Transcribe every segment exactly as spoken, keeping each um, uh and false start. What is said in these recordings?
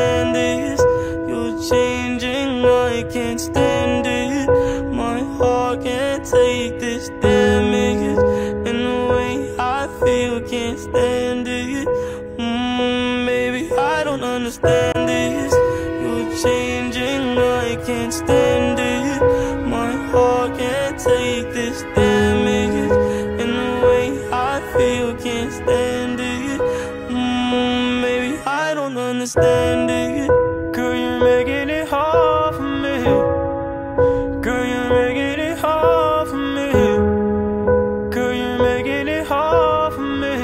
understand this. You're changing, I can't stand it. My heart can't take this damage, and the way I feel can't stand it. Mm, baby, I don't understand this. You're changing, I can't stand it. My heart can't take this damage, and the way I feel can't stand it. Mm, baby, I don't understand it. Girl, you're making it hard for me. Girl, you're making it hard for me. Girl, you're making it hard for me.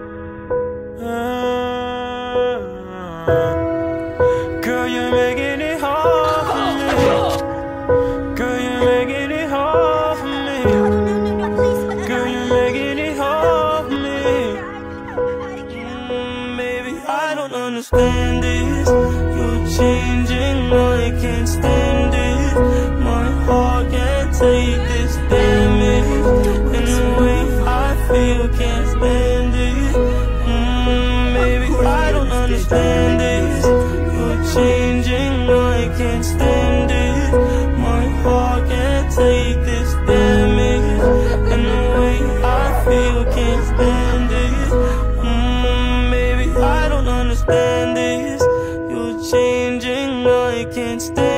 Uh, girl, you're making it hard for me. Girl, you're making it hard for me. Girl, you're making it hard for me. Mm, baby, I don't understand this. You're changing, I can't stand it. My heart can't take this damage, and the way I feel can't stand it. Mm, baby, I don't understand this. You're changing, I can't stand it. My heart can't take this damage, and the way I feel can't stand it. Mm, baby, I don't understand this. You're changing, I can't stand it.